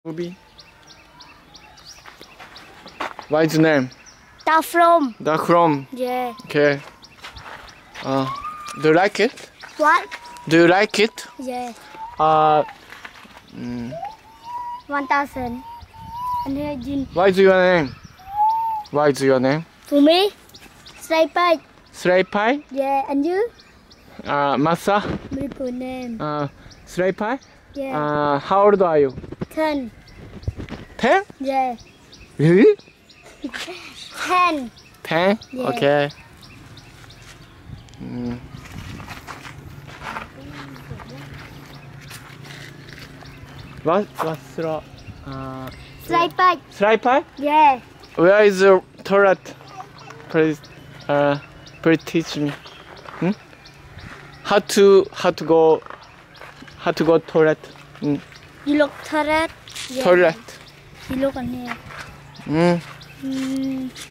Movie. What is the name? Dark from. Dark Room. Yeah. Okay. Do you like it? What? Do you like it? Yeah. 1000. And here you. What is your name? What is your name? For me, Sniper. Slay Pie? Yeah. And you? Masa? Beautiful name. Slay Pie? Yeah. How old are you? 10. 10? Yeah. Really? 10. 10? Yeah. Okay. What's the Sniper. Slay Pie? Yeah. Where is the toilet? Please teach me. How to go toilet? You look turret. Yeah. Toilet. You look on here.